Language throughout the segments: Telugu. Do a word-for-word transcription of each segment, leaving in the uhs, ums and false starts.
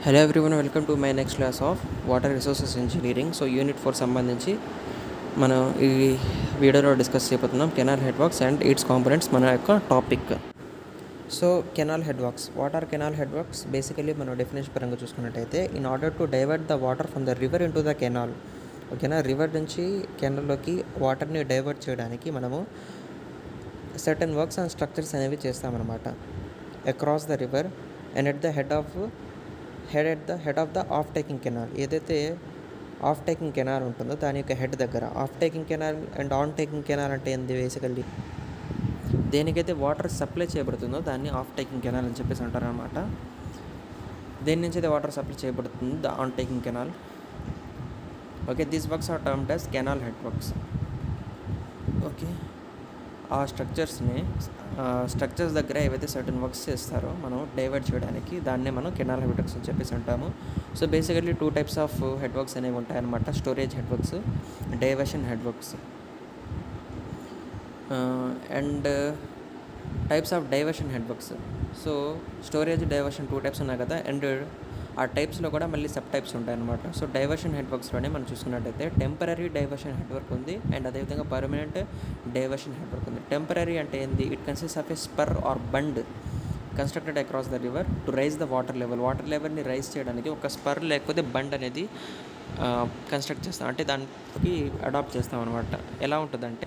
Hello everyone, welcome to my next class of water resources engineering. So unit four సంబంధించి మనం ఈ వీడియోలో డిస్కస్ చేయబోతున్నాం canal head works and its components మన యొక్క topic. So canal head works, what are canal head works? Basically మనం డెఫినేషన్ పరంగా చూసుకున్నట్టయితే, in order to divert the water from the river in to the canal. ఓకేనా, రివర్ నుంచి కెనాల్లోకి వాటర్ని డైవర్ట్ చేయడానికి మనము సర్టన్ వర్క్స్ అండ్ స్ట్రక్చర్స్ అనేవి చేస్తామన్నమాట. Across the river and at the head of head at the head of the off taking canal. ఏదైతే ఆఫ్ టేకింగ్ కెనాల్ ఉంటుందో దాని యొక్క హెడ్ దగ్గర. Off taking canal and on taking canal అంటే ఏంది? బేసికల్లీ దేనికైతే వాటర్ సప్లై చేయబడుతుందో దాన్ని ఆఫ్ టేకింగ్ కెనాల్ అని చెప్పేసి అంటారు అనమాట. దేని నుంచి అయితే వాటర్ సప్లై చేయబడుతుంది, the on taking canal. Okay, these works are termed as canal head works. Okay, ఆ స్ట్రక్చర్స్ని స్ట్రక్చర్స్ దగ్గర ఏవైతే సర్టన్ వర్క్స్ చేస్తారో మనం డైవర్ట్ చేయడానికి దాన్నే మనం కెనాల్ హెడ్ వర్క్స్ అని చెప్పేసి అంటాము. So basically two types of head works అనేవి ఉంటాయన్నమాట: storage head works, diversion head works. And types of diversion head works. So storage, diversion two types ఉన్నాయి కదా, అండ్ ఆ టైప్స్లో కూడా మళ్ళీ సబ్ టైప్స్ ఉంటాయన్నమాట. సో డైవర్షన్ హెడ్ వర్క్స్లోనే మనం చూసుకున్నట్టయితే టెంపరీ డైవర్షన్ హెడ్ వర్క్ ఉంది, అండ్ అదేవిధంగా పర్మనెంట్ డైవర్షన్ హెడ్ వర్క్ ఉంది. టెంపరీ అంటే ఏంది? It consist of a spur or bund constructed across the river to raise the water level. Water లెవెల్ని రైజ్ చేయడానికి ఒక స్పర్ లేకపోతే బండ్ అనేది కన్స్ట్రక్ట్ చేస్తాం, అంటే దానికి అడాప్ట్ చేస్తాం అనమాట. ఎలా ఉంటుందంటే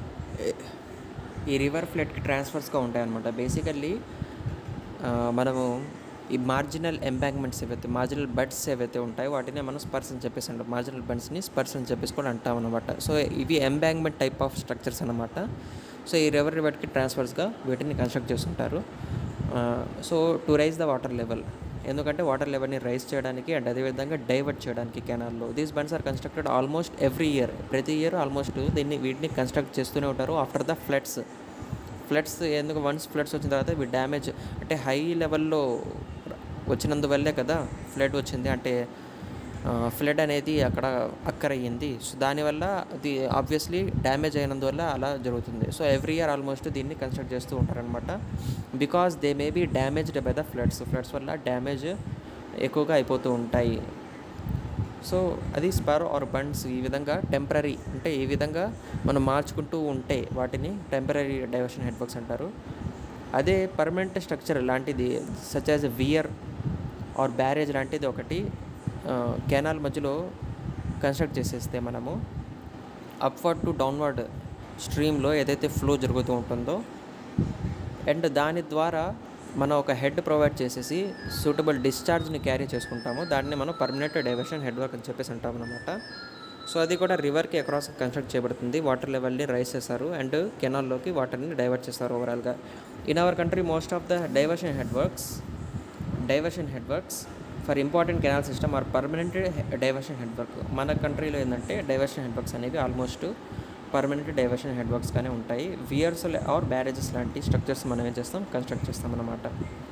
ఈ రివర్ ఫ్లడ్కి ట్రాన్స్ఫర్స్గా ఉంటాయన్నమాట. బేసికల్లీ మనము ఈ మార్జినల్ ఎంబాంక్మెంట్స్ ఏవైతే, మార్జినల్ బడ్స్ ఏవైతే ఉంటాయో వాటినే మనం స్పర్స్ అని చెప్పేసి అంటాం. మార్జినల్ బడ్స్ని స్పర్స్ అని చెప్పేసి కూడా అంటాం అనమాట. సో ఇవి ఎంబాంక్మెంట్ టైప్ ఆఫ్ స్ట్రక్చర్స్ అనమాట. సో ఈ రివర్ రివర్కి ట్రాన్స్ఫర్స్గా వీటిని కన్స్ట్రక్ట్ చేస్తుంటారు. So to raise the water level, ఎందుకంటే వాటర్ లెవెల్ని రైజ్ చేయడానికి అండ్ అదేవిధంగా డైవర్ట్ చేయడానికి కెనాల్లో. These bunds are constructed almost every year. ప్రతి ఇయర్ ఆల్మోస్ట్ దీన్ని వీటిని కన్స్ట్రక్ట్ చేస్తూనే ఉంటారు ఆఫ్టర్ ద ఫ్లడ్స్. ఫ్లడ్స్ ఎందుకు, వన్స్ ఫ్లడ్స్ వచ్చిన తర్వాత ఇవి డ్యామేజ్, అంటే హై లెవెల్లో వచ్చినందువల్లే కదా ఫ్లడ్ వచ్చింది, అంటే ఫ్లడ్ అనేది అక్కడ అక్కరయ్యింది. సో దానివల్ల అది ఆబ్వియస్లీ డ్యామేజ్ అయినందువల్ల అలా జరుగుతుంది. సో ఎవ్రీ ఇయర్ ఆల్మోస్ట్ దీన్ని కన్స్ట్రక్ట్ చేస్తూ ఉంటారనమాట. Because they may be damaged by the floods. Floods వల్ల డ్యామేజ్ ఎక్కువగా అయిపోతూ ఉంటాయి. సో అది స్పర్ ఆర్ బండ్స్ ఈ విధంగా టెంపరీ, అంటే ఈ విధంగా మనం మార్చుకుంటూ ఉంటే వాటిని టెంపరీ డైవర్షన్ హెడ్ వర్క్స్ అంటారు. అదే పర్మనెంట్ స్ట్రక్చర్ లాంటిది such as weir or barrage లాంటిది ఒకటి కెనాల్ మధ్యలో కన్స్ట్రక్ట్ చేసేస్తే మనము అప్వర్డ్ టు డౌన్వర్డ్ స్ట్రీమ్లో ఏదైతే ఫ్లో జరుగుతూ ఉంటుందో, అండ్ దాని ద్వారా మనం ఒక హెడ్ ప్రొవైడ్ చేసేసి సూటబుల్ డిశ్చార్జ్ని క్యారీ చేసుకుంటాము, దాన్ని మనం పర్మనెంట్ డైవర్షన్ హెడ్ వర్క్ అని చెప్పేసి అంటాం అనమాట. సో అది కూడా రివర్కి అక్రాస్ కన్స్ట్రక్ట్ చేయబడుతుంది. వాటర్ లెవెల్ని రైజ్ చేస్తారు అండ్ కెనాల్లోకి వాటర్ని డైవర్ట్ చేస్తారు ఓవరాల్గా. In our country most of the diversion head works diversion head works for important canal system are permanent diversion head work. మన కంట్రీలో ఏంటంటే డైవర్షన్ హెడ్ వర్క్స్ అనేవి ఆల్మోస్ట్ పర్మనెంట్ డైవర్షన్ హెడ్ వర్క్స్గానే ఉంటాయి. వియర్స్ ఆర్ బ్యారేజెస్ లాంటి స్ట్రక్చర్స్ మనం ఏం చేస్తాం, కన్స్ట్రక్ట్ చేస్తాం అన్నమాట.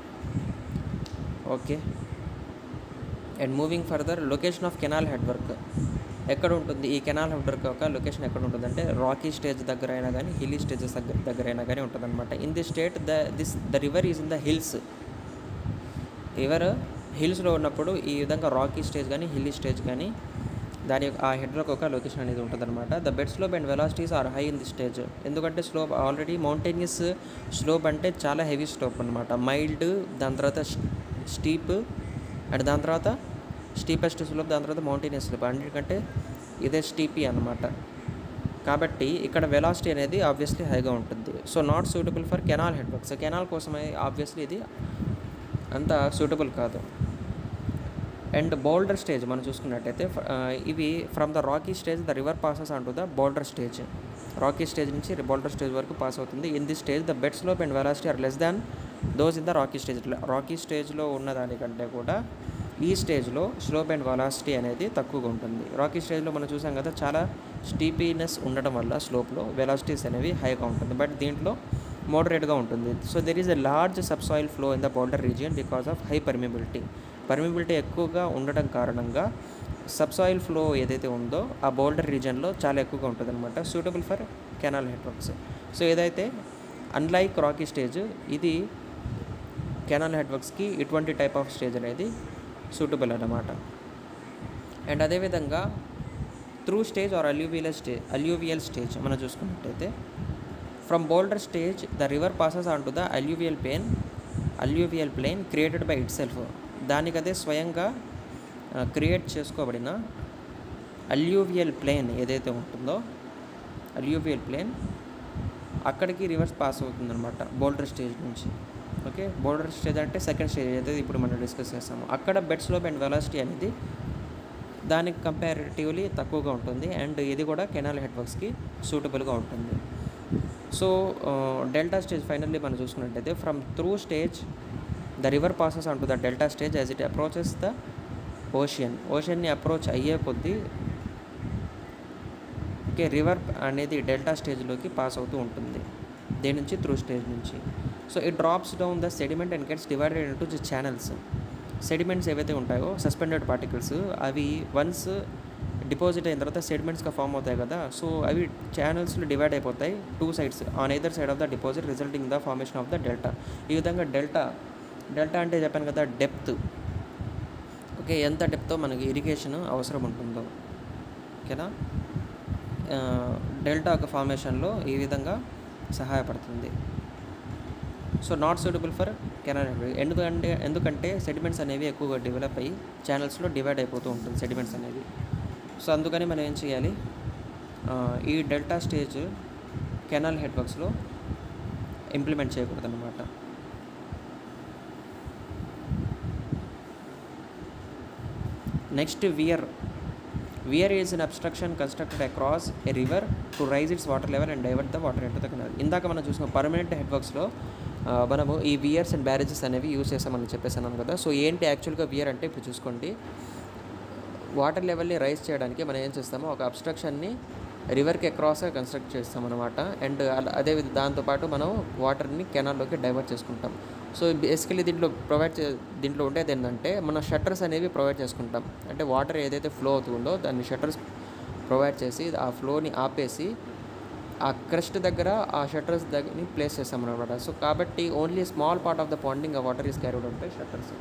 Okay, and moving further, location of canal head work ఎక్కడ ఉంటుంది? ఈ కెనాల్ హెడ్ వర్క్ యొక్క లొకేషన్ ఎక్కడ ఉంటుందంటే రాకీ స్టేజ్ దగ్గర అయినా కానీ హిల్లీ స్టేజెస్ దగ్గర దగ్గర అయినా కానీ ఉంటుంది అనమాట. In the state the this the river is in the hills. River హిల్స్లో ఉన్నప్పుడు ఈ విధంగా రాకీ స్టేజ్ కానీ హిల్లీ స్టేజ్ కానీ దాని ఆ హెడ్ వర్క్ ఒక లొకేషన్ అనేది ఉంటుంది అనమాట. The bed slope and velocities are high in the stage. ఎందుకంటే స్లోప్ ఆల్రెడీ మౌంటైనియస్ స్లోప్ అంటే చాలా హెవీ స్లోప్ అనమాట. మైల్డ్, దాని తర్వాత స్టీప్, అండ్ దాని తర్వాత స్టీపెస్ట్ స్లోప్, దాని తర్వాత మౌంటైనియస్ స్లోప్. అన్నిటికంటే ఇదే స్టీపీ అనమాట. కాబట్టి ఇక్కడ వెలాసిటీ అనేది ఆబ్వియస్లీ హైగా ఉంటుంది. So not suitable for canal head works. Canal కోసమే ఆబ్వియస్లీ ఇది అంత సూటబుల్ కాదు. అండ్ బౌల్డర్ స్టేజ్ మనం చూసుకున్నట్టయితే ఇవి from the rocky stage the river passes on to the boulder stage. Rocky stage నుంచి బౌల్డర్ స్టేజ్ వరకు పాస్ అవుతుంది. In the stage the bed slope and velocity are less than those in the rocky stage. Rocky స్టేజ్లో ఉన్నదానికంటే కూడా ఈ స్టేజ్లో స్లోప్ అండ్ వెలాసిటీ అనేది తక్కువగా ఉంటుంది. రాకీ స్టేజ్లో మనం చూసాం కదా, చాలా స్టీపీనెస్ ఉండటం వల్ల స్లోప్లో వెలాసిటీస్ అనేవి హైగా ఉంటుంది, బట్ దీంట్లో మోడరేట్గా ఉంటుంది. So there is a large subsoil flow in the boulder region because of high permeability. Permeability ఎక్కువగా ఉండటం కారణంగా సబ్సాయిల్ ఫ్లో ఏదైతే ఉందో ఆ బౌల్డర్ రీజియన్లో చాలా ఎక్కువగా ఉంటుంది అనమాట. Suitable for canal head works. So ఏదైతే అన్లైక్ రాకీ స్టేజ్, ఇది కెనాల్ హెడ్ వర్క్స్కి ఇటువంటి టైప్ ఆఫ్ స్టేజ్ అనేది సూటబుల్ అన్నమాట. అండ్ అదేవిధంగా trough stage or alluvial stage alluvial stage మనం చూసుకున్నట్టయితే from boulder stage the river passes on to the alluvial plain alluvial plain created by itself. దానికదే స్వయంగా క్రియేట్ చేసుకోబడిన అల్యూవియల్ ప్లేన్ ఏదైతే ఉంటుందో అల్యూవియల్ ప్లేన్ అక్కడికి రివర్స్ పాస్ అవుతుందన్నమాట బోల్డర్ స్టేజ్ నుంచి. ఓకే, బోల్డర్ స్టేజ్ అంటే సెకండ్ స్టేజ్ అయితే ఇప్పుడు మనం డిస్కస్ చేస్తాము. అక్కడ బెడ్ స్లోప్ అండ్ వెలాసిటీ అనేది దానికి కంపారిటివ్లీ తక్కువగా ఉంటుంది అండ్ ఇది కూడా కెనాల్ హెడ్ వర్క్స్కి సూటబుల్గా ఉంటుంది. సో డెల్టా స్టేజ్ ఫైనల్లీ మనం చూసుకున్నట్టయితే from trough stage the river passes on to the delta stage as it approaches the ocean. ఓషియన్ని అప్రోచ్ అయ్యే కొద్దీ ఓకే రివర్ అనేది డెల్టా స్టేజ్లోకి పాస్ అవుతూ ఉంటుంది, దేని నుంచి త్రూ స్టేజ్ నుంచి. So it drops down the sediment and gets divided into the channels. Sediments ఏవైతే ఉంటాయో సస్పెండెడ్ పార్టికల్స్ అవి వన్స్ డిపాజిట్ అయిన తర్వాత సెడిమెంట్స్గా ఫామ్ అవుతాయి కదా, సో అవి ఛానల్స్లో డివైడ్ అయిపోతాయి two sides on either side of the deposit resulting the formation of the delta. ఈ విధంగా డెల్టా డెల్టా అంటే చెప్పాను కదా డెప్త్. ఓకే, ఎంత డెప్త్తో మనకి ఇరిగేషన్ అవసరం ఉంటుందో. ఓకేనా, డెల్టా ఒక ఫార్మేషన్లో ఈ విధంగా సహాయపడుతుంది. So not suitable for canal head. ఎందుకంటే ఎందుకంటే సెడిమెంట్స్ అనేవి ఎక్కువగా డెవలప్ అయ్యి ఛానల్స్లో డివైడ్ అయిపోతూ ఉంటుంది సెడిమెంట్స్ అనేవి. సో అందుకని మనం ఏం చేయాలి, ఈ డెల్టా స్టేజ్ కెనాల్ హెడ్ వర్క్స్లో ఇంప్లిమెంట్ చేయకూడదు అన్నమాట. Next weir. Weir is an obstruction constructed across a river to raise its water level and divert the water into the canal. ఇందాక మనం చూసిన పర్మనెంట్ హెడ్ వర్క్స్లో మనము ఈ వియర్స్ అండ్ బ్యారేజెస్ అనేవి యూజ్ చేస్తామని చెప్పేసాను కదా. సో ఏంటి యాక్చువల్గా వియర్ అంటే ఇప్పుడు చూసుకోండి, వాటర్ లెవెల్ని రైజ్ చేయడానికి మనం ఏం చేస్తామో ఒక అబ్స్ట్రక్షన్ని రివర్కి అక్రాస్గా కన్స్ట్రక్ట్ చేస్తాం అనమాట. అండ్ అదే దాంతోపాటు మనం వాటర్ని కెనాల్లోకి డైవర్ట్ చేసుకుంటాం. సో బేసికలీ దీంట్లో ప్రొవైడ్ చే దీంట్లో ఉండేది ఏంటంటే మన షట్టర్స్ అనేవి ప్రొవైడ్ చేసుకుంటాం. అంటే వాటర్ ఏదైతే ఫ్లో అవుతుందో దాన్ని షట్టర్స్ ప్రొవైడ్ చేసి ఆ ఫ్లోని ఆపేసి ఆ క్రస్ట్ దగ్గర ఆ షట్టర్స్ దగ్గరని ప్లేస్ చేస్తాం అనమాట. సో కాబట్టి only small part of the ponding uh water is carried ఉంటాయి షట్టర్స్.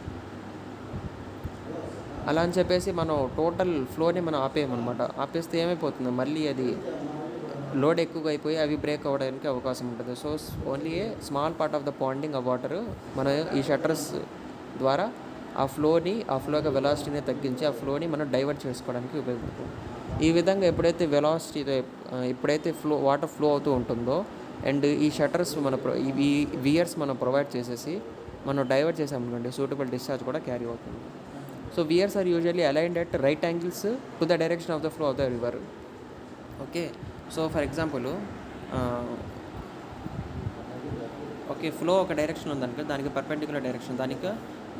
అలా అని చెప్పేసి మనం టోటల్ ఫ్లోని మనం ఆపేయమన్నమాట. ఆపేస్తే ఏమైపోతుంది, మళ్ళీ అది లోడ్ ఎక్కువగా అయిపోయి అవి బ్రేక్ అవ్వడానికి అవకాశం ఉంటుంది. So only a small part of the ponding uh water మనం ఈ షట్టర్స్ ద్వారా ఆ ఫ్లోని ఆ ఫ్లో యొక్క వెలాసిటీని తగ్గించి ఆ ఫ్లోని మనం డైవర్ట్ చేసుకోవడానికి ఉపయోగపడుతుంది. ఈ విధంగా ఎప్పుడైతే వెలాసిటీతో ఎప్పుడైతే ఫ్లో వాటర్ ఫ్లో అవుతూ ఉంటుందో అండ్ ఈ షట్టర్స్ మన ఈ వియర్స్ మనం ప్రొవైడ్ చేసేసి మనం డైవర్ట్ చేసామనుకోండి, సూటబుల్ డిశ్చార్జ్ కూడా క్యారీ అవుతుంది. So weirs are usually aligned at right angles to the direction of the flow of the river. Okay, so for example okay flow ఒక డైరెక్షన్ ఉందనుకో, దానికి పర్పెండిక్యులర్ డైరెక్షన్ దానికి.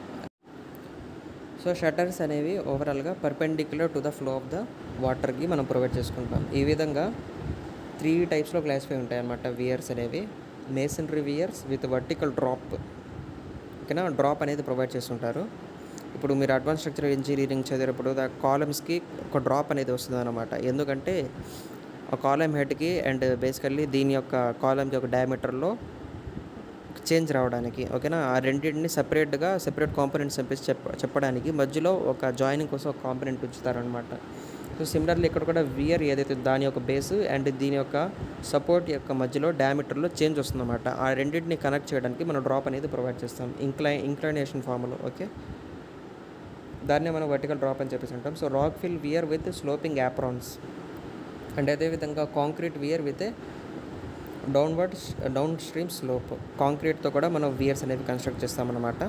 సో షట్టర్స్ అనేవి ఓవరాల్గా perpendicular to the flow of the వాటర్కి మనం ప్రొవైడ్ చేసుకుంటాం. ఈ విధంగా త్రీ టైప్స్లో క్లాసిఫై ఉంటాయి అన్నమాట వియర్స్ అనేవి. Masonry weirs with vertical drop. ఓకేనా, డ్రాప్ అనేది ప్రొవైడ్ చేస్తుంటారు. ఇప్పుడు మీరు అడ్వాన్స్ స్ట్రక్చరల్ ఇంజనీరింగ్ చదివేటప్పుడు ద కాలమ్స్కి ఒక డ్రాప్ అనేది వస్తుంది అనమాట. ఎందుకంటే ఆ కాలమ్ హెడ్కి అండ్ బేసికల్లీ దీని యొక్క కాలమ్ యొక్క డయామీటర్లో చేంజ్ రావడానికి. ఓకేనా, ఆ రెండింటిని సపరేట్గా సెపరేట్ కాంపోనెంట్స్ చెప్పేసి చెప్ప చెప్పడానికి మధ్యలో ఒక జాయినింగ్ కోసం ఒక కాంపోనెంట్ ఉంచుతారనమాట. సో సిమిలర్లీ ఇక్కడ కూడా వియర్ ఏదైతే దాని యొక్క బేస్ అండ్ దీని యొక్క సపోర్ట్ యొక్క మధ్యలో డయామీటర్లో చేంజ్ వస్తుందన్నమాట. ఆ రెండింటిని కనెక్ట్ చేయడానికి మనం డ్రాప్ అనేది ప్రొవైడ్ చేస్తాం ఇంక్లై ఇంక్లైనేషన్ ఫార్ములో. ఓకే, దాన్నే మనం వర్టికల్ డ్రాప్ అని చెప్పేసి అంటాం. So rock fill weir with sloping aprons and అదేవిధంగా concrete weir with downward downstream slope. కాంక్రీట్తో కూడా మనం వియర్స్ అనేవి కన్స్ట్రక్ట్ చేస్తామన్నమాట.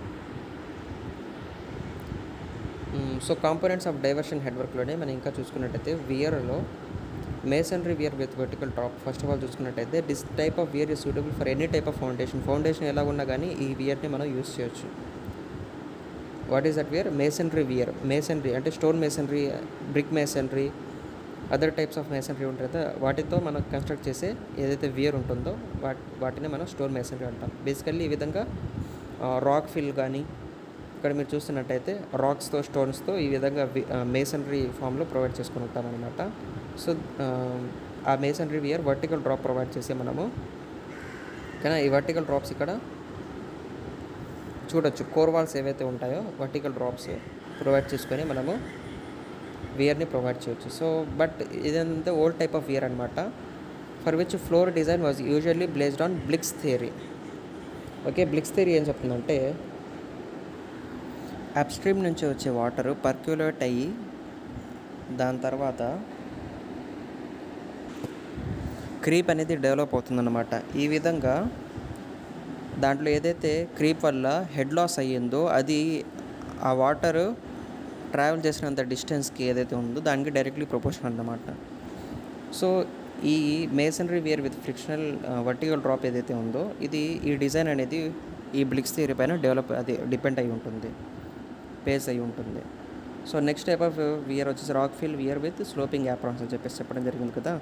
So components of diversion head వర్క్లోనే మనం ఇంకా చూసుకున్నట్టయితే వియర్లో masonry weir with vertical drop. First of all చూసుకున్నట్టయితే this type of weir is suitable for any type of foundation. Foundation ఎలా ఉన్నా కానీ ఈ వియర్ని మనం యూస్ చేయొచ్చు. What is that we're? Masonry weir. Masonry అంటే stone masonry, brick masonry, other types of masonry ఉంటుంది కదా, వాటితో మనం కన్స్ట్రక్ట్ చేసే ఏదైతే వియర్ ఉంటుందో వాటి వాటిని మనం స్టోన్ మేసనరీ అంటాం. బేసికల్లీ ఈ విధంగా రాక్ ఫిల్ కానీ ఇక్కడ మీరు చూస్తున్నట్టయితే రాక్స్తో స్టోన్స్తో ఈ విధంగా మేసనరీ ఫామ్లో ప్రొవైడ్ చేసుకుని ఉంటాం అనమాట. సో ఆ masonry weir vertical drop provide చేసి మనము కానీ ఈ వర్టికల్ డ్రాప్స్ ఇక్కడ చూడొచ్చు కోర్ వాల్స్ ఏవైతే ఉంటాయో వర్టికల్ డ్రాప్స్ ప్రొవైడ్ చేసుకొని మనము వియర్ని ప్రొవైడ్ చేయొచ్చు. సో బట్ ఇదంతా ఓల్డ్ టైప్ ఆఫ్ వియర్ అనమాట, for which floor design was usually based on Bligh's theory. Okay, Bligh's theory ఏం చెప్తుందంటే అప్స్ట్రీమ్ నుంచి వచ్చే వాటర్ పర్క్యులేట్ అయ్యి దాని తర్వాత క్రీప్ అనేది డెవలప్ అవుతుందన్నమాట. ఈ విధంగా దాంట్లో ఏదైతే క్రీప్ వల్ల హెడ్ లాస్ అయ్యిందో అది ఆ వాటర్ ట్రావెల్ చేసినంత డిస్టెన్స్కి ఏదైతే ఉందో దానికి డైరెక్ట్లీ ప్రపోర్షనల్ అన్నమాట. సో ఈ masonry weir with frictional vertical drop ఏదైతే ఉందో ఇది ఈ డిజైన్ అనేది ఈ బ్లిక్స్ థియరీ పైన డెవలప్ అది డిపెండ్ అయి ఉంటుంది, బేస్ అయి ఉంటుంది. So next type of weir వచ్చేసి rock fill weir with sloping aprons అని చెప్పేసి చెప్పడం జరిగింది కదా.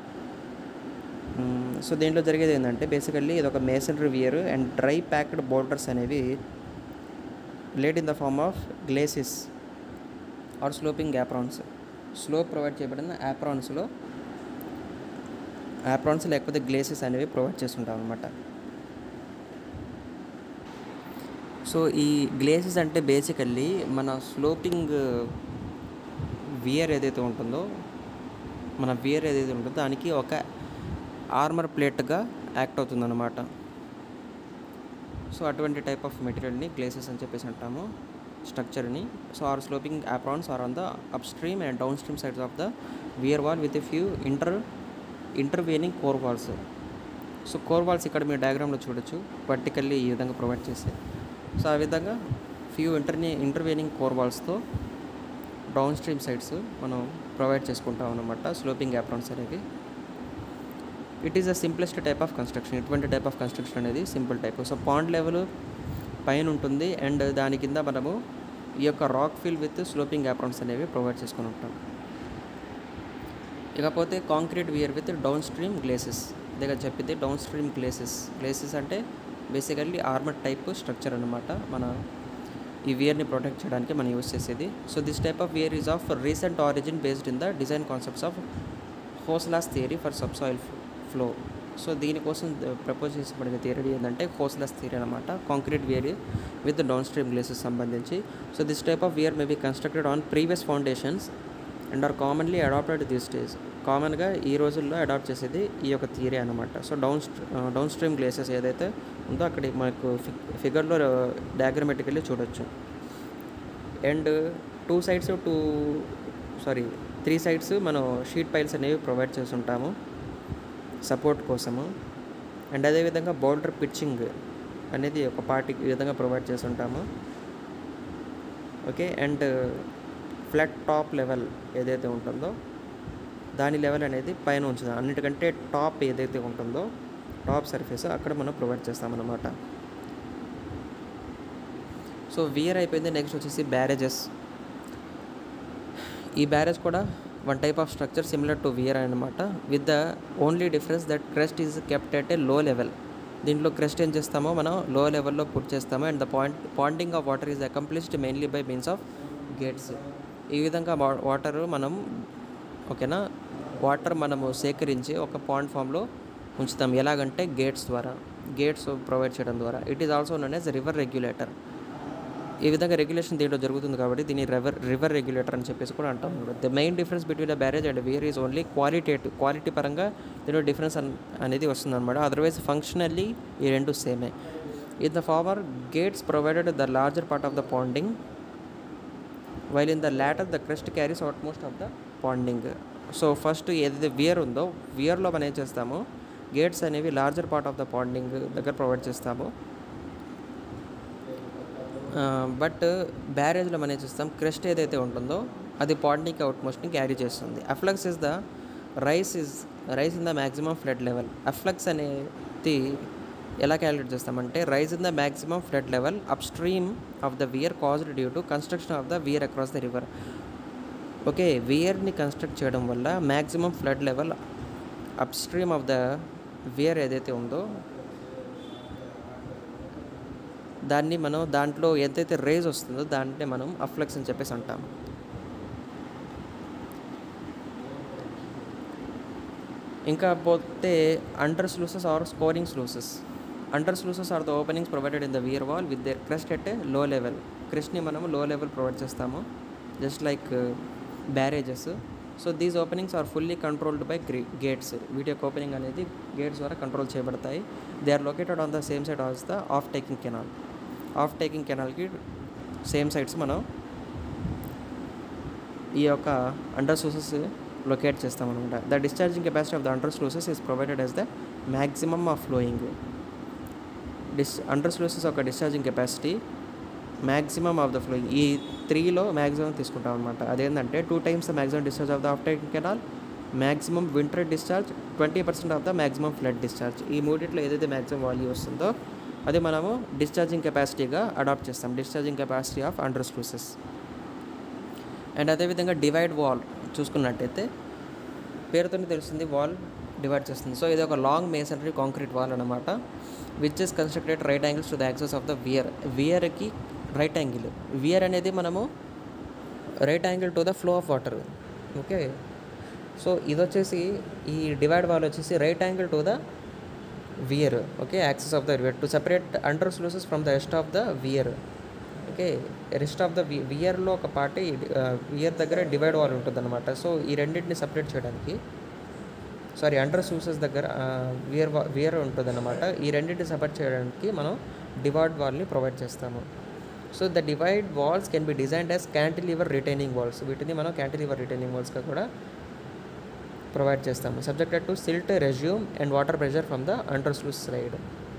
సో దీంట్లో జరిగేది ఏంటంటే బేసికల్లీ ఇది ఒక masonry weir and dry packed boulders అనేవి laid in the form of glacis or sloping aprons. Slope provide చేయబడిన యాప్రాన్స్లో యాప్రాన్స్ లేకపోతే గ్లేసిస్ అనేవి ప్రొవైడ్ చేస్తుంటాం అనమాట. సో ఈ గ్లేసిస్ అంటే బేసికల్లీ మన స్లోపింగ్ వియర్ ఏదైతే ఉంటుందో మన వియర్ ఏదైతే ఉంటుందో దానికి ఒక ఆర్మర్ ప్లేట్గా యాక్ట్ అవుతుందన్నమాట. సో అటువంటి టైప్ ఆఫ్ మెటీరియల్ని గ్లేసెస్ అని చెప్పేసి అంటాము స్ట్రక్చర్ని. So are sloping aprons are on the up stream and downstream sides of the weir wall with a few inter intervening core walls. So core walls ఇక్కడ మీరు డయాగ్రామ్లో చూడొచ్చు, వర్టికల్లీ ఈ విధంగా ప్రొవైడ్ చేస్తే. సో ఆ విధంగా ఫ్యూ ఇంటర్ని ఇంటర్వేనింగ్ కోర్ వాల్స్తో డౌన్ స్ట్రీమ్ సైడ్స్ మనం ప్రొవైడ్ చేసుకుంటాం అన్నమాట స్లోపింగ్ యాప్రాన్స్ అనేవి. It is the simplest type of construction. ఇటువంటి టైప్ ఆఫ్ కన్స్ట్రక్షన్ అనేది simple type. So pond level పైన ఉంటుంది అండ్ దాని కింద మనము ఈ యొక్క rock fill with sloping aprons అనేవి ప్రొవైడ్ చేసుకుని ఉంటాం. ఇకపోతే concrete weir with downstream glacis. దగ్గర చెప్పింది డౌన్ స్ట్రీమ్ గ్లేసెస్. గ్లేసెస్ అంటే బేసికల్లీ ఆర్మర్ టైప్ స్ట్రక్చర్ అనమాట, మన ఈ వియర్ని ప్రొటెక్ట్ చేయడానికి మనం యూస్ చేసేది. So this type of weir is of recent origin based in the design concepts of Khosla's theory for subsoil flow. So దీనికోసం ప్రపోజ్ చేసబడిన థియరీ ఏంటంటే హోస్లాస్ థియరీ అనమాట, concrete weir with downstream glacis సంబంధించి. So this type of weir may be constructed on previous foundations and are commonly adapted this days. కామన్గా ఈ రోజుల్లో అడాప్ట్ చేసేది ఈ యొక్క థియరీ అనమాట. సో డౌన్ డౌన్ స్ట్రీమ్ గ్లేసెస్ ఏదైతే ఉందో అక్కడ మనకు ఫిగర్లో డయాగ్రమెటికల్లీ చూడొచ్చు. And two sides two sorry three sides మనం షీట్ పైల్స్ అనేవి ప్రొవైడ్ చేస్తుంటాము సపోర్ట్ కోసము. అండ్ అదేవిధంగా బౌల్డర్ పిచ్చింగ్ అనేది ఒక పార్టీ ఈ విధంగా ప్రొవైడ్ చేస్తుంటాము. Okay, and flat top level ఏదైతే ఉంటుందో దాని లెవెల్ అనేది పైన ఉంచుదాం, అన్నిటికంటే టాప్ ఏదైతే ఉంటుందో టాప్ సర్ఫేస్ అక్కడ మనం ప్రొవైడ్ చేస్తామన్నమాట. సో వియర్ అయిపోయింది. నెక్స్ట్ వచ్చేసి బ్యారేజెస్. ఈ బ్యారేజ్ కూడా one type of structure similar to weir అనమాట, with the only difference that crest is kept at a low level. దీంట్లో క్రెస్ట్ ఏం చేస్తామో మనం లో లెవెల్లో పుట్ చేస్తాము. And the point ponding of water is accomplished mainly by means of gates. ఈ విధంగా వాటర్ మనం ఓకేనా వాటర్ మనము సేకరించి ఒక పాండ్ ఫామ్లో ఉంచుతాం. ఎలాగంటే గేట్స్ ద్వారా, గేట్స్ ప్రొవైడ్ చేయడం ద్వారా. It is also known as river regulator. ఈ విధంగా రెగ్యులేషన్ దీంట్లో జరుగుతుంది కాబట్టి దీన్ని రివర్ రివర్ రెగ్యులేటర్ అని చెప్పేసి కూడా అంటాం. The main difference between the barrage and weir is only qualitative. Quality పరంగా దీనిలో డిఫరెన్స్ అనేది వస్తుంది అనమాట. అదర్వైజ్ ఫంక్షనల్లీ ఈ రెండు సేమే. In the former gates provided the larger part of the ponding, while in the latter the crest carries out most of the ponding. So first ఏదైతే వియర్ ఉందో వియర్లో మనం ఏం చేస్తామో గేట్స్ అనేవి larger part of the ponding దగ్గర ప్రొవైడ్ చేస్తాము. బట్ బ్యారేజ్లో మనం ఏం చేస్తాం క్రెస్ట్ ఏదైతే ఉంటుందో అది పాండింగ్ అవుట్ మోస్ట్ని క్యారీ చేస్తుంది. Afflux is the rise is rise in the maximum flood level. Afflux అనేది ఎలా క్యాలిక్యులేట్ చేస్తామంటే rise in the maximum flood level up stream of the weir caused due to construction of the weir across the river. Okay, వియర్ని కన్స్ట్రక్ట్ చేయడం వల్ల maximum flood level up stream of the weir ఏదైతే ఉందో దాన్ని మనం దాంట్లో ఎంతైతే రేజ్ వస్తుందో దాంట్లో మనం అఫ్లక్స్ అని చెప్పేసి అంటాం. ఇంకా పోతే under sluices or scouring sluices. Under sluices are the openings provided in the weir wall with their crest at a low level. క్రెస్ట్ని మనము లో లెవెల్ ప్రొవైడ్ చేస్తాము, just like barrages. So these openings are fully controlled by గ్రీ గేట్స్. వీటి యొక్క ఓపెనింగ్ అనేది గేట్స్ ద్వారా కంట్రోల్ చేయబడతాయి. They are located on the same side as the off taking canal. Off taking కెనాల్కి సేమ్ సైడ్స్ మనం ఈ యొక్క అండర్ స్లూసెస్ లొకేట్ చేస్తామన్నమాట. The discharging capacity of the under sluices is provided as the maximum of flowing. This under sluices యొక్క discharging capacity maximum of the flowing ఈ త్రీలో మ్యాక్సిమం తీసుకుంటాం అనమాట. అదేంటంటే two times the maximum discharge of the off taking canal, maximum winter discharge, twenty percent of the maximum flood discharge. ఈ మూడిట్లో ఏదైతే మ్యాక్సిమం వాల్యూ వస్తుందో అది మనము డిశ్చార్జింగ్ కెపాసిటీగా అడాప్ట్ చేస్తాం, discharging capacity of under sluices. And అదేవిధంగా డివైడ్ వాల్ చూసుకున్నట్టయితే పేరుతోనే తెలుస్తుంది వాల్ డివైడ్ చేస్తుంది. సో ఇది ఒక లాంగ్ మేసనరీ కాంక్రీట్ వాల్ అనమాట, which is constructed right angles to the axis of the weir. వియర్కి రైట్ యాంగిల్, వియర్ అనేది మనము right angle to the flow of water. Okay, so ఇది వచ్చేసి ఈ డివైడ్ వాల్ వచ్చేసి right angle to the weir. Okay, axis of the weir to separate under sluices from the rest of the weir. Okay, rest of the వి వియర్లో ఒక పార్ట్ వియర్ దగ్గర డివైడ్ వాల్ ఉంటుంది అనమాట. సో ఈ రెండింటిని సపరేట్ చేయడానికి, సారీ అండర్ స్లూసెస్ దగ్గర వియర్ వియర్ ఉంటుంది అనమాట. ఈ రెండింటిని సపరేట్ చేయడానికి మనం డివైడ్ వాల్ని ప్రొవైడ్ చేస్తాము. So the divide walls can be designed as cantilever retaining walls. వీటిని మనం క్యాంటిలివర్ రిటైనింగ్ వాల్స్గా కూడా ప్రొవైడ్ చేస్తాము, subjected to silt, resume and water pressure from the under sluice side.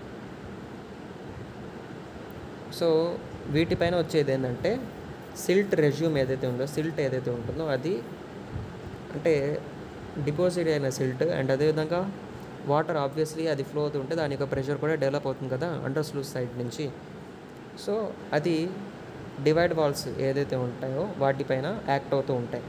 So వీటిపైన వచ్చేది ఏంటంటే సిల్ట్ రెజ్యూమ్ ఏదైతే ఉందో, సిల్ట్ ఏదైతే ఉంటుందో అది అంటే డిపాజిట్ అయిన సిల్ట్. అండ్ అదేవిధంగా వాటర్ ఆబ్వియస్లీ అది ఫ్లో అవుతుంటే దాని యొక్క ప్రెషర్ కూడా డెవలప్ అవుతుంది కదా అండర్ స్లూస్ సైడ్ నుంచి. సో అది డివైడ్ వాల్స్ ఏదైతే ఉంటాయో వాటిపైన యాక్ట్ అవుతూ ఉంటాయి.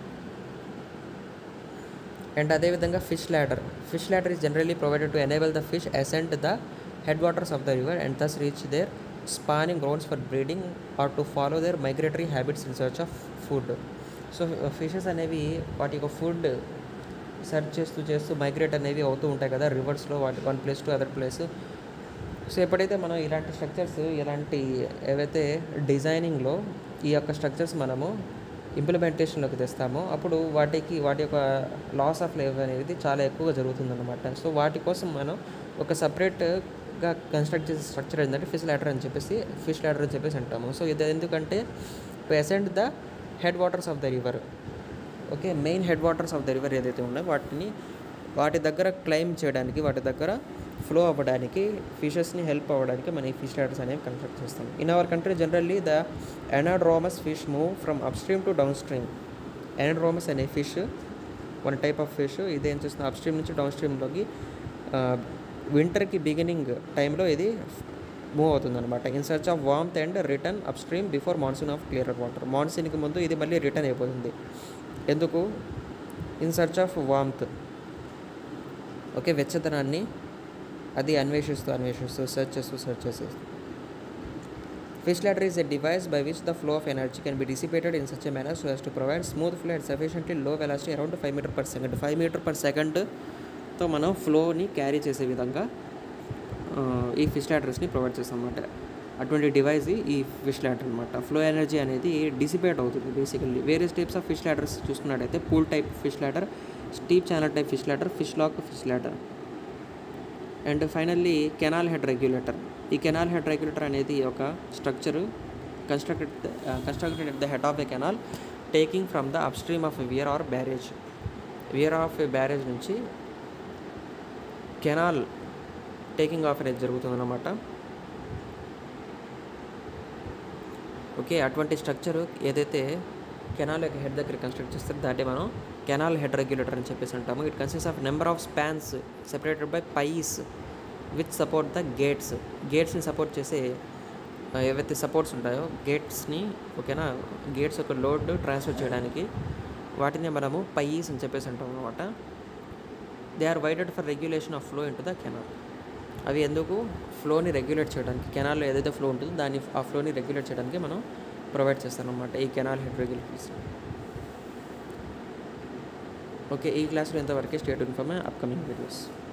అండ్ అదేవిధంగా fish ladder. Fish ladder is generally provided to enable the fish ascent the head waters of the river and thus reach their spawning grounds for breeding or to follow their migratory habits in search of food. So fishes అనేవి వాటి యొక్క ఫుడ్ సెర్చ్ చేస్తూ చేస్తూ మైగ్రేట్ అనేవి అవుతూ ఉంటాయి కదా రివర్స్లో, వాటి one place to other place. So ఎప్పుడైతే మనం ఇలాంటి స్ట్రక్చర్స్, ఇలాంటి ఏవైతే డిజైనింగ్లో ఈ యొక్క స్ట్రక్చర్స్ మనము ఇంప్లిమెంటేషన్లోకి తెస్తామో అప్పుడు వాటికి వాటి యొక్క లాస్ ఆఫ్ లైఫ్ అనేది చాలా ఎక్కువగా జరుగుతుందన్నమాట. సో వాటి కోసం మనం ఒక సపరేట్గా కన్స్ట్రక్ట్ చేసే స్ట్రక్చర్ ఏంటంటే ఫిష్ ల్యాడర్ అని చెప్పేసి ఫిష్ ల్యాడర్ అని చెప్పేసి అంటాము. సో ఇది ఎందుకంటే to ascent the head waters of the river. Okay, main head waters of the river ఏదైతే ఉన్నాయో వాటిని వాటి దగ్గర క్లైమ్ చేయడానికి, వాటి దగ్గర ఫ్లో అవ్వడానికి, ఫిషెస్ని హెల్ప్ అవ్వడానికి మనం ఈ ఫిష్ ల్యాడర్స్ అనేవి కన్స్ట్రక్ట్ చేస్తాం. In our country generally the anadromous fish move from up stream to down stream. Anadromous అనే fish one type of fish, ఇది ఏం చేస్తుంది అప్ స్ట్రీమ్ నుంచి డౌన్ స్ట్రీమ్లోకి వింటర్కి బిగినింగ్ టైంలో ఇది మూవ్ అవుతుంది అనమాట. In search of warmth and return up stream before monsoon of clear water. మాన్సూన్కి ముందు ఇది మళ్ళీ రిటర్న్ అయిపోతుంది. ఎందుకు? In search of warmth. Okay, వెచ్చదనాన్ని అది అన్వేషిస్తూ అన్వేషిస్తూ సెర్చ్ చేస్తూ సెర్చ్ చేస్తూ. Fish ladder is a device by which the flow of energy can be dissipated in such a manner so as to provide smooth flow at sufficiently low velocity around five meter per second. five meter per second తో మనం ఫ్లోని క్యారీ చేసే విధంగా ఈ ఫిష్ ల్యాడర్స్ని ప్రొవైడ్ చేస్తాం అన్నమాట. అటువంటి డివైస్ ఈ ఫిష్ ల్యాడర్ అనమాట. ఫ్లో ఎనర్జీ అనేది డిసిపేట్ అవుతుంది basically. Various types of fish ladders చూసుకున్నట్టయితే pool type fish ladder, steep channel type fish ladder, fish lock fish ladder, and finally canal head regulator. ఈ కెనాల్ హెడ్ రెగ్యులేటర్ అనేది ఒక structure constructed constructed at the head of a canal taking from the up stream of a weir or barrage. Weir of a barrage నుంచి కెనాల్ టేకింగ్ ఆఫ్ అనేది జరుగుతుందన్నమాట. ఓకే, అటువంటి స్ట్రక్చరు ఏదైతే కెనాల్ యొక్క హెడ్ దగ్గర కన్స్ట్రక్ట్ చేస్తారో దాన్ని మనం కెనాల్ హెడ్ రెగ్యులేటర్ అని చెప్పేసి అంటాము. It consist of number of spans separated by piers with support the gates. గేట్స్ని సపోర్ట్ చేసే ఏవైతే సపోర్ట్స్ ఉంటాయో గేట్స్ని, ఓకేనా, గేట్స్ యొక్క లోడ్ ట్రాన్స్ఫర్ చేయడానికి వాటిని మనము పైస్ అని చెప్పేసి అంటాం అనమాట. దే ఆర్ వైడెడ్ for regulation of flow in to the canal. అవి ఎందుకు? ఫ్లోని రెగ్యులేట్ చేయడానికి, కెనాల్లో ఏదైతే ఫ్లో ఉంటుందో దాన్ని ఆ ఫ్లోని రెగ్యులేట్ చేయడానికి మనం ప్రొవైడ్ చేస్తాం అనమాట ఈ కెనాల్ హెడ్ రెగ్యులేటర్స్. ఓకే, ఈ క్లాస్లో ఇంతవరకే. Stay tuned for my upcoming videos.